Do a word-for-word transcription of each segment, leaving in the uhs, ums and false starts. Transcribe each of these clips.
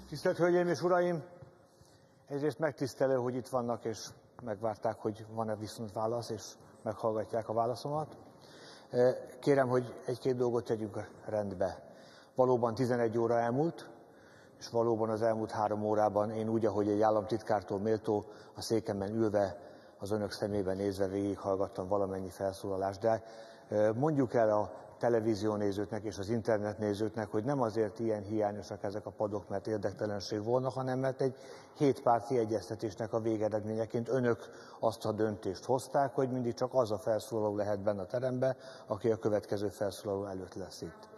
Tisztelt Hölgyeim és Uraim! Egyrészt megtisztelő, hogy itt vannak, és megvárták, hogy van-e viszont válasz, és meghallgatják a válaszomat. Kérem, hogy egy-két dolgot tegyünk rendbe. Valóban tizenegy óra elmúlt, és valóban az elmúlt három órában én úgy, ahogy egy államtitkártól méltó, a székemben ülve, az önök szemébe nézve végighallgattam valamennyi felszólalást, de mondjuk el a televíziónézőknek és az internetnézőknek, hogy nem azért ilyen hiányosak ezek a padok, mert érdektelenség volna, hanem mert egy hétpárti egyeztetésnek a végeredményeként önök azt a döntést hozták, hogy mindig csak az a felszólaló lehet benne a teremben, aki a következő felszólaló előtt lesz itt.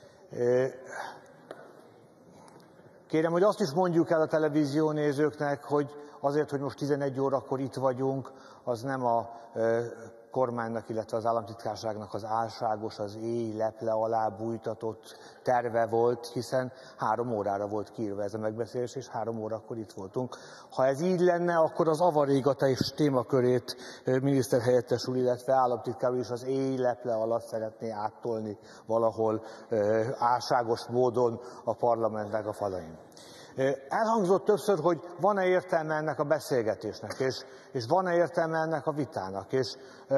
Kérem, hogy azt is mondjuk el a televíziónézőknek, hogy azért, hogy most tizenegy órakor itt vagyunk, az nem a kormánynak, illetve az államtitkárságnak az álságos, az éj leple alá bújtatott terve volt, hiszen három órára volt kiírva ez a megbeszélés, és három órakor itt voltunk. Ha ez így lenne, akkor az avarégata és témakörét miniszterhelyettes úr, illetve államtitkár úr is az éj leple alatt szeretné áttolni valahol álságos módon a parlamentnek a falain. Elhangzott többször, hogy van-e értelme ennek a beszélgetésnek, és, és van-e értelme ennek a vitának, és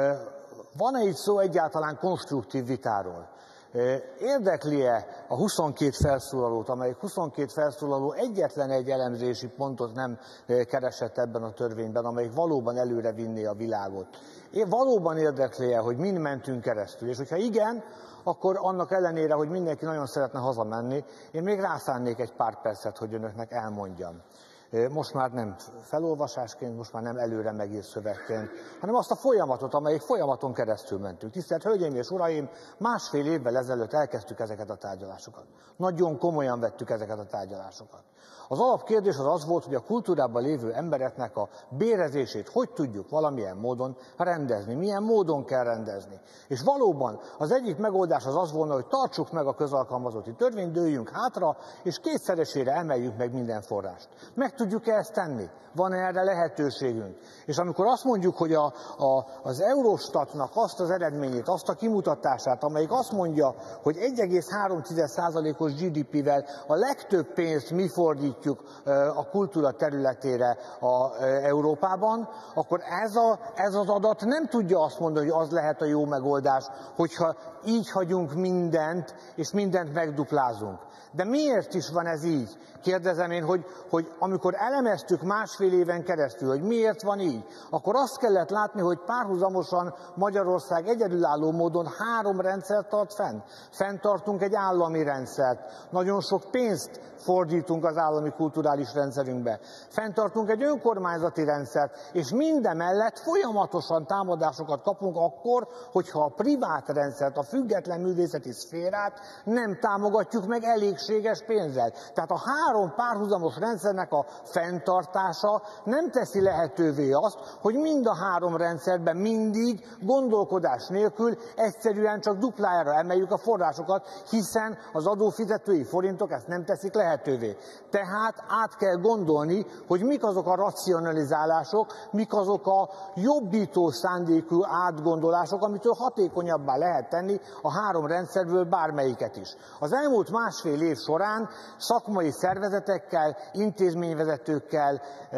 van-e itt szó egyáltalán konstruktív vitáról. Érdekli-e a huszonkét felszólalót, amelyik huszonkét felszólaló egyetlen egy elemzési pontot nem keresett ebben a törvényben, amelyik valóban előre vinné a világot? Valóban érdekli-e, hogy mind mentünk keresztül? És hogyha igen, akkor annak ellenére, hogy mindenki nagyon szeretne hazamenni, én még rászánnék egy pár percet, hogy önöknek elmondjam. Most már nem felolvasásként, most már nem előre megírt szövegként, hanem azt a folyamatot, amelyik folyamaton keresztül mentünk. Tisztelt Hölgyeim és Uraim, másfél évvel ezelőtt elkezdtük ezeket a tárgyalásokat. Nagyon komolyan vettük ezeket a tárgyalásokat. Az alapkérdés az az volt, hogy a kultúrában lévő embereknek a bérezését hogy tudjuk valamilyen módon rendezni, milyen módon kell rendezni. És valóban az egyik megoldás az az volna, hogy tartsuk meg a közalkalmazotti törvényt, dőljünk hátra, és kétszeresére emeljük meg minden forrást. Meg tudjuk-e ezt tenni? Van-e erre lehetőségünk? És amikor azt mondjuk, hogy a, a, az Eurostatnak azt az eredményét, azt a kimutatását, amelyik azt mondja, hogy egy egész három százalékos gé dé pével a legtöbb pénzt mi fordítjuk a kultúra területére a Európában, akkor ez, a, ez az adat nem tudja azt mondani, hogy az lehet a jó megoldás, hogyha így hagyunk mindent, és mindent megduplázunk. De miért is van ez így? Kérdezem én, hogy, hogy amikor elemeztük másfél éven keresztül, hogy miért van így, akkor azt kellett látni, hogy párhuzamosan Magyarország egyedülálló módon három rendszert tart fenn. Fenntartunk egy állami rendszert, nagyon sok pénzt fordítunk az állami kulturális rendszerünkbe. Fenntartunk egy önkormányzati rendszert, és mindemellett folyamatosan támadásokat kapunk akkor, hogyha a privát rendszert, a független művészeti szférát nem támogatjuk meg elégséges pénzzel. Tehát a három párhuzamos rendszernek a fenntartása nem teszi lehetővé azt, hogy mind a három rendszerben mindig gondolkodás nélkül egyszerűen csak duplájára emeljük a forrásokat, hiszen az adófizetői forintok ezt nem teszik lehetővé. Tehát át kell gondolni, hogy mik azok a racionalizálások, mik azok a jobbító szándékú átgondolások, amitől hatékonyabbá lehet tenni a három rendszerből bármelyiket is. Az elmúlt másfél év során szakmai szervezetekkel, intézményvezetőkkel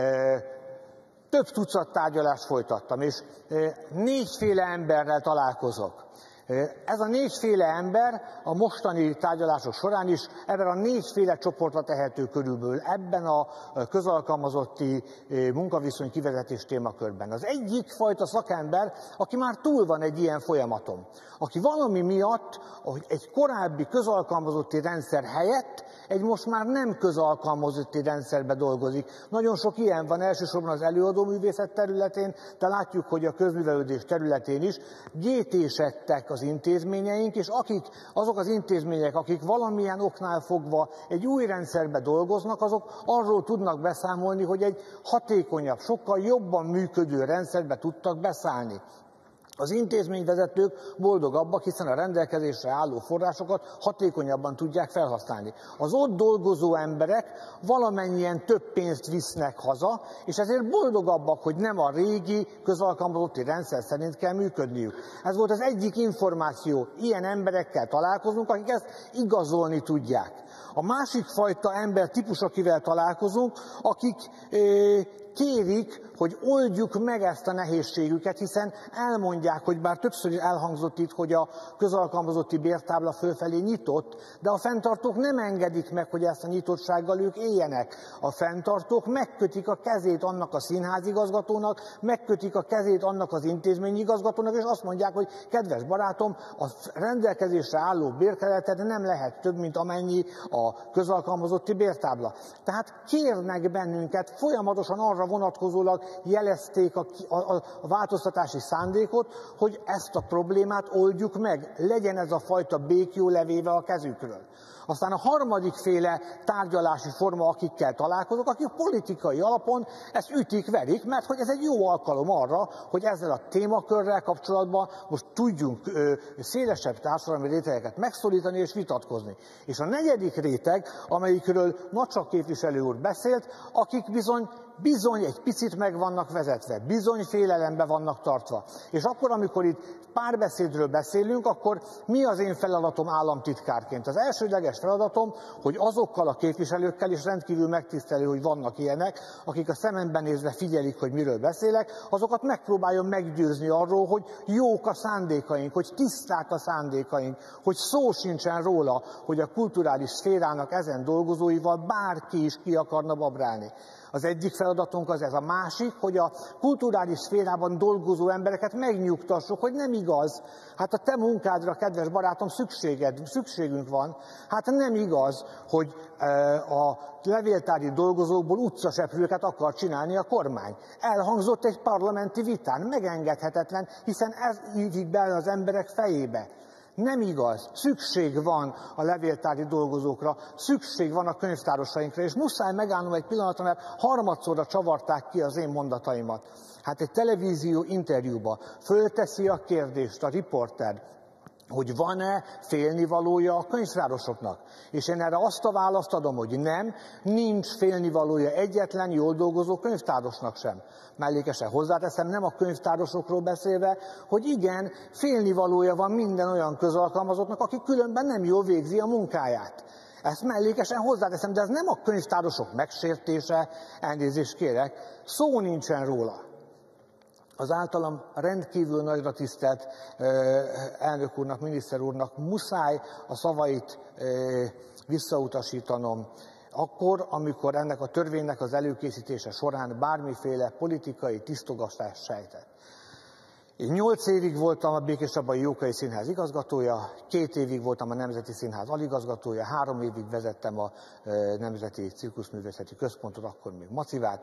több tucat tárgyalást folytattam, és négyféle emberrel találkozok. Ez a négyféle ember a mostani tárgyalások során is ebben a négyféle csoportra tehető körülbelül ebben a közalkalmazotti munkaviszony kivezetés témakörben. Az egyik fajta szakember, aki már túl van egy ilyen folyamaton, aki valami miatt egy korábbi közalkalmazotti rendszer helyett egy most már nem közalkalmazotti rendszerbe dolgozik. Nagyon sok ilyen van, elsősorban az előadóművészet területén, de látjuk, hogy a közművelődés területén is gétésedtek az intézményeink, és akik, azok az intézmények, akik valamilyen oknál fogva egy új rendszerbe dolgoznak, azok arról tudnak beszámolni, hogy egy hatékonyabb, sokkal jobban működő rendszerbe tudtak beszállni. Az intézményvezetők boldogabbak, hiszen a rendelkezésre álló forrásokat hatékonyabban tudják felhasználni. Az ott dolgozó emberek valamennyien több pénzt visznek haza, és ezért boldogabbak, hogy nem a régi közalkalmazotti rendszer szerint kell működniük. Ez volt az egyik információ. Ilyen emberekkel találkozunk, akik ezt igazolni tudják. A másik fajta ember típus, akivel találkozunk, akik eh, kérik, hogy oldjuk meg ezt a nehézségüket, hiszen elmondják, hogy bár többször is elhangzott itt, hogy a közalkalmazotti bértábla fölfelé nyitott, de a fenntartók nem engedik meg, hogy ezt a nyitottsággal ők éljenek. A fenntartók megkötik a kezét annak a színházigazgatónak, megkötik a kezét annak az intézményigazgatónak, és azt mondják, hogy kedves barátom, a rendelkezésre álló bérkereted nem lehet több, mint amennyi a közalkalmazotti bértábla. Tehát kérnek bennünket, folyamatosan arra vonatkozólag jelezték a, a, a változtatási szándékot, hogy ezt a problémát oldjuk meg, legyen ez a fajta békjó levéve a kezükről. Aztán a harmadik féle tárgyalási forma, akikkel találkozok, akik politikai alapon ezt ütik-verik, mert hogy ez egy jó alkalom arra, hogy ezzel a témakörrel kapcsolatban most tudjunk ö, szélesebb társadalmi rétegeket megszólítani és vitatkozni. És a negyedik réteg, amelyikről Nacsa képviselő úr beszélt, akik bizony bizony egy picit meg vannak vezetve, bizony félelembe vannak tartva. És akkor, amikor itt párbeszédről beszélünk, akkor mi az én feladatom államtitkárként? Az elsődleges feladatom, hogy azokkal a képviselőkkel, és rendkívül megtisztelő, hogy vannak ilyenek, akik a szememben nézve figyelik, hogy miről beszélek, azokat megpróbáljam meggyőzni arról, hogy jók a szándékaink, hogy tiszták a szándékaink, hogy szó sincsen róla, hogy a kulturális szférának ezen dolgozóival bárki is ki akarna babrálni. Az egyik feladatunk az ez, a másik, hogy a kulturális szférában dolgozó embereket megnyugtassuk, hogy nem igaz. Hát a te munkádra, kedves barátom, szükséged, szükségünk van. Hát nem igaz, hogy a levéltári dolgozókból utcaseprőket akar csinálni a kormány. Elhangzott egy parlamenti vitán, megengedhetetlen, hiszen ez ívik bele az emberek fejébe. Nem igaz, szükség van a levéltári dolgozókra, szükség van a könyvtárosainkra, és muszáj megállnom egy pillanatra, mert harmadszorra csavarták ki az én mondataimat. Hát egy televízió interjúba fölteszi a kérdést a riporter, hogy van-e félnivalója a könyvtárosoknak. És én erre azt a választ adom, hogy nem, nincs félnivalója egyetlen jól dolgozó könyvtárosnak sem. Mellékesen hozzáteszem, nem a könyvtárosokról beszélve, hogy igen, félnivalója van minden olyan közalkalmazottnak, aki különben nem jól végzi a munkáját. Ezt mellékesen hozzáteszem, de ez nem a könyvtárosok megsértése, elnézést kérek, szó nincsen róla. Az általam rendkívül nagyra tisztelt elnök úrnak, miniszter úrnak muszáj a szavait visszautasítanom. Akkor, amikor ennek a törvénynek az előkészítése során bármiféle politikai tisztogatást sejtett. Én nyolc évig voltam a Békéscsabai Jókai Színház igazgatója, két évig voltam a Nemzeti Színház aligazgatója, három évig vezettem a Nemzeti Cirkuszművészeti Központot, akkor még Macivát.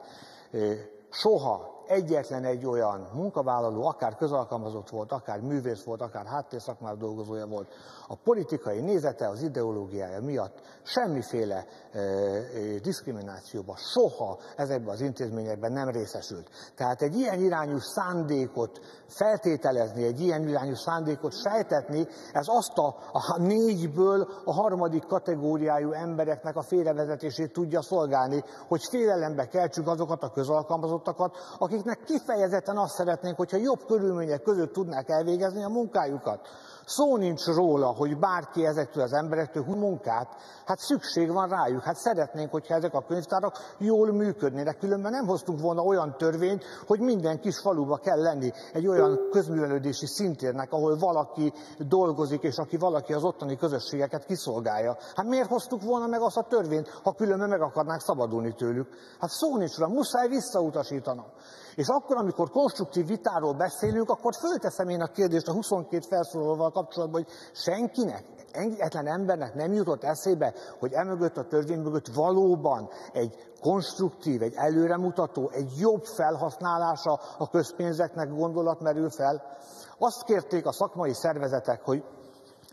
Soha egyetlen egy olyan munkavállaló, akár közalkalmazott volt, akár művész volt, akár háttérszakmában dolgozója volt, a politikai nézete, az ideológiája miatt semmiféle e, e, diszkriminációban soha ezekben az intézményekben nem részesült. Tehát egy ilyen irányú szándékot feltételezni, egy ilyen irányú szándékot sejtetni, ez azt a, a négyből a harmadik kategóriájú embereknek a félrevezetését tudja szolgálni, hogy félelembe keltsük azokat a közalkalmazottakat, akiknek kifejezetten azt szeretnénk, hogyha jobb körülmények között tudnák elvégezni a munkájukat. Szó nincs róla, hogy bárki ezektől az emberektől hú munkát, hát szükség van rájuk, hát szeretnénk, hogyha ezek a könyvtárak jól működnének, különben nem hoztunk volna olyan törvényt, hogy minden kis faluba kell lenni egy olyan közművelődési szintérnek, ahol valaki dolgozik, és aki valaki az ottani közösségeket kiszolgálja. Hát miért hoztuk volna meg azt a törvényt, ha különben meg akarnánk szabadulni tőlük? Hát szó nincs róla, muszáj visszautasítanom. És akkor, amikor konstruktív vitáról beszélünk, akkor fölteszem én a kérdést a huszonkét felszólalóval kapcsolatban, hogy senkinek, egyetlen embernek nem jutott eszébe, hogy emögött a törvény mögött valóban egy konstruktív, egy előremutató, egy jobb felhasználása a közpénzeknek gondolat merül fel. Azt kérték a szakmai szervezetek, hogy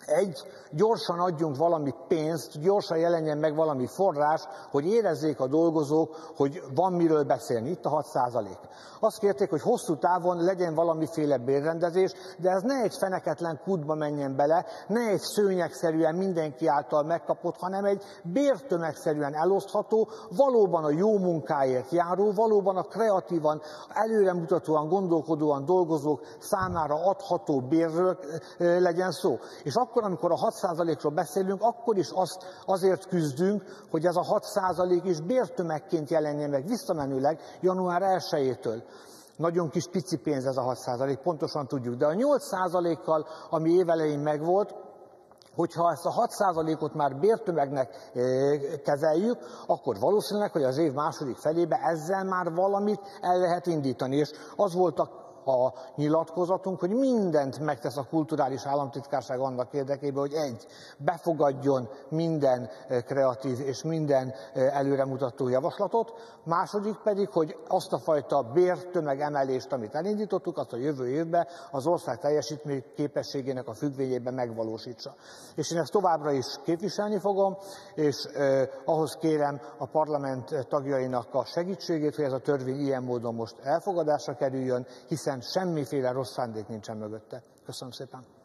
Egy, gyorsan adjunk valami pénzt, gyorsan jelenjen meg valami forrás, hogy érezzék a dolgozók, hogy van miről beszélni. Itt a hat százalék. Azt kérték, hogy hosszú távon legyen valamiféle bérrendezés, de ez ne egy feneketlen kútba menjen bele, ne egy szőnyegszerűen mindenki által megkapott, hanem egy bértömegszerűen elosztható, valóban a jó munkáért járó, valóban a kreatívan, előremutatóan, gondolkodóan dolgozók számára adható bérről legyen szó. És akkor, amikor a hat százalékról beszélünk, akkor is azt, azért küzdünk, hogy ez a hat százalék is bértömegként jelenjen meg visszamenőleg január elsejétől. Nagyon kis pici pénz ez a hat százalék, pontosan tudjuk, de a nyolc százalékkal, ami évelején megvolt, hogyha ezt a hat százalékot már bértömegnek kezeljük, akkor valószínűleg, hogy az év második felébe ezzel már valamit el lehet indítani. És az volt a a nyilatkozatunk, hogy mindent megtesz a kulturális államtitkárság annak érdekében, hogy egy, befogadjon minden kreatív és minden előremutató javaslatot, második pedig, hogy azt a fajta bértömegemelést, amit elindítottuk, azt a jövő évben az ország teljesítmény képességének a függvényében megvalósítsa. És én ezt továbbra is képviselni fogom, és eh, ahhoz kérem a parlament tagjainak a segítségét, hogy ez a törvény ilyen módon most elfogadásra kerüljön, hiszen semmiféle rossz szándék nincsen mögötte. Köszönöm szépen!